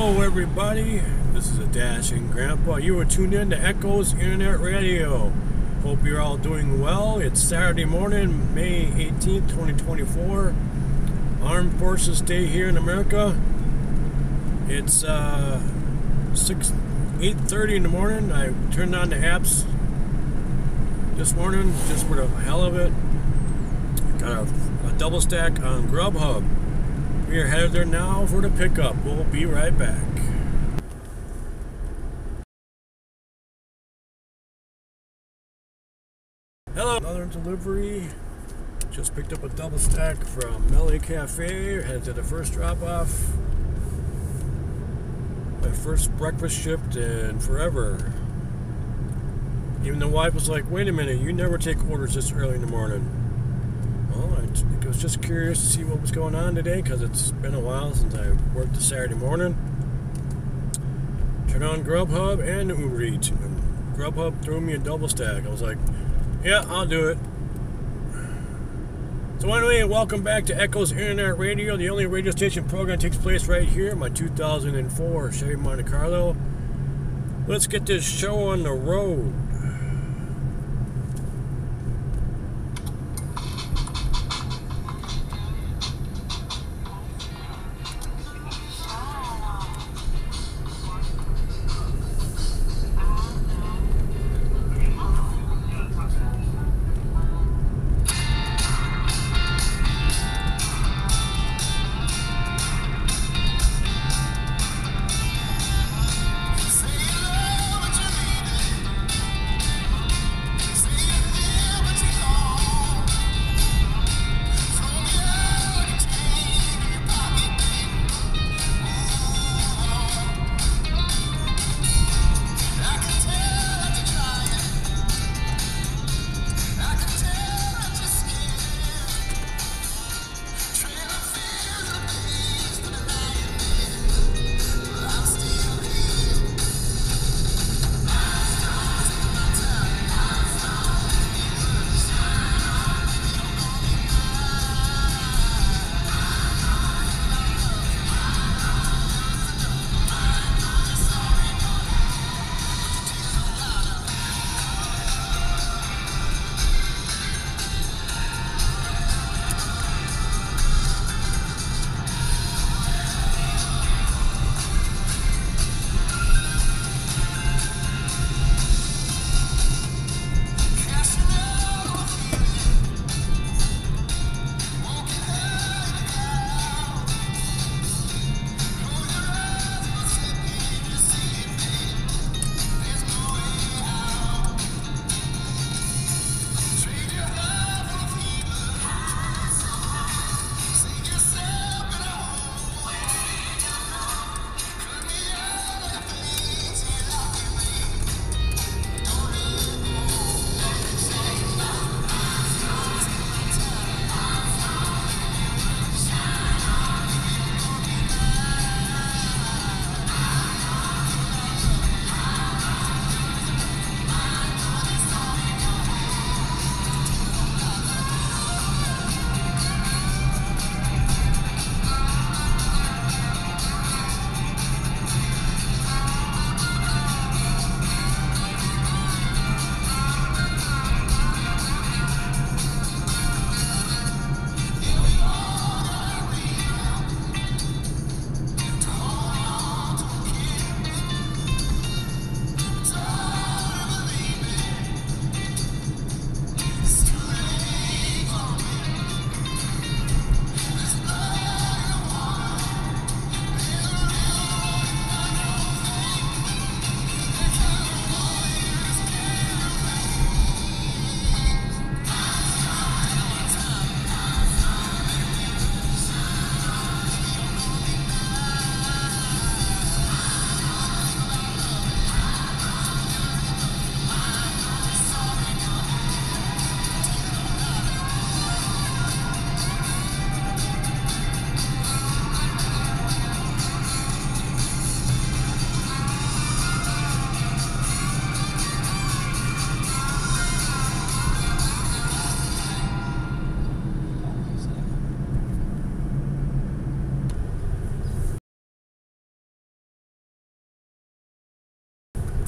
Hello everybody, this is a Dashing Grandpa. You are tuned in to Echoes Internet Radio. Hope you're all doing well. It's Saturday morning, May 18th, 2024. Armed Forces Day here in America. It's 8:30 in the morning. I turned on the apps this morning just for the hell of it. Got a double stack on Grubhub. We are headed there now for the pickup. We'll be right back. Hello, another delivery. Just picked up a double stack from Melly Cafe. Headed to the first drop off. My first breakfast shipped in forever. Even the wife was like, wait a minute, you never take orders this early in the morning. Well, I was just curious to see what was going on today because it's been a while since I worked a Saturday morning. Turned on Grubhub and Uber Eats. And Grubhub threw me a double stack. I was like, yeah, I'll do it. So anyway, welcome back to Echoes Internet Radio, the only radio station program that takes place right here in my 2004 Chevy Monte Carlo. Let's get this show on the road.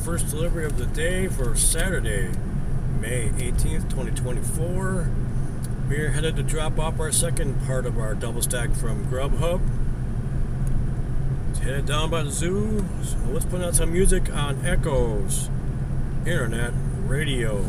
first delivery of the day for Saturday, May 18th, 2024. We're headed to drop off our second part of our double stack from Grubhub. It's headed down by the zoo, so let's put on some music on Echoes Internet Radio.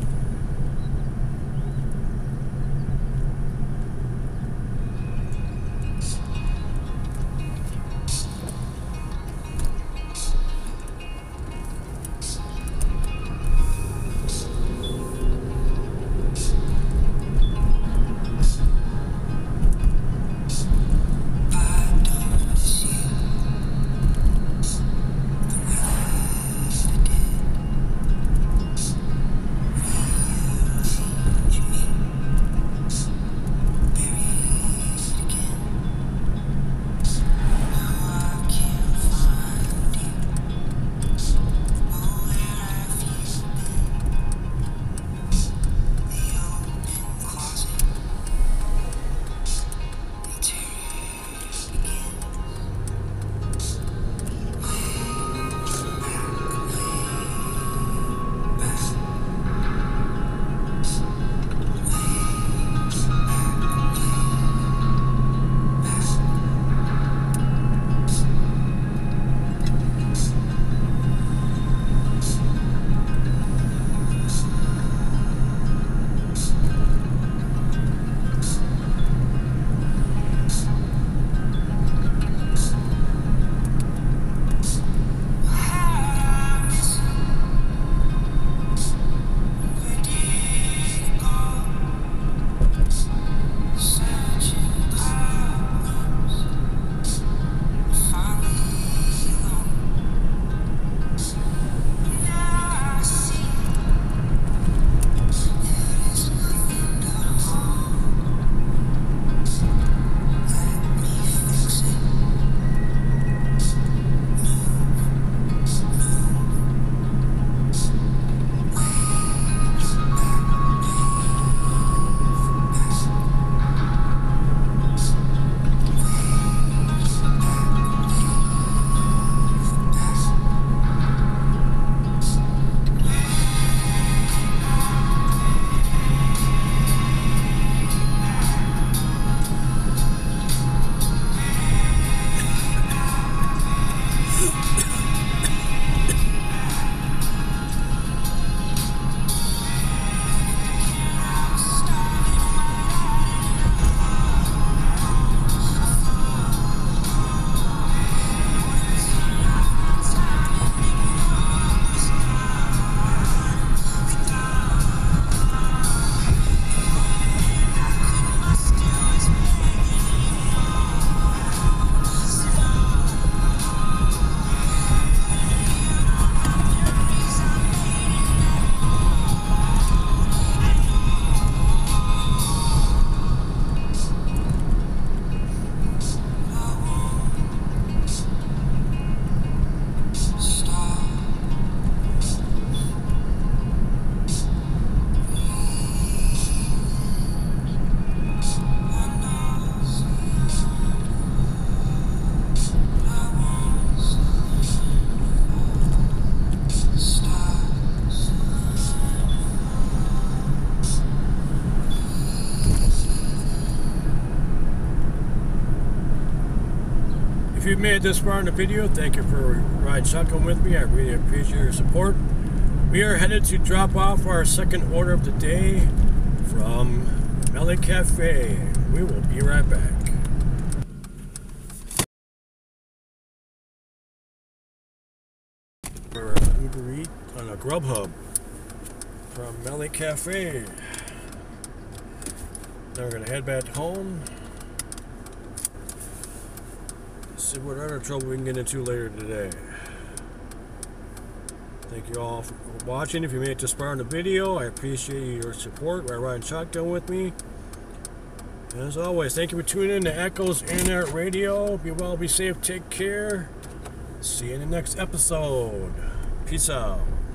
If you've made it this far in the video, thank you for riding shotgun with me. I really appreciate your support. We are headed to drop off our second order of the day from Multiapp Cafe. We will be right back. For Uber Eats on a Grubhub from Multiapp Cafe. Then we're going to head back home. See what other trouble we can get into later today. Thank you all for watching. If you made it this far in the video, I appreciate your support by riding shotgun with me. And as always, thank you for tuning in to Echoes Internet Radio. Be well, be safe, take care. See you in the next episode. Peace out.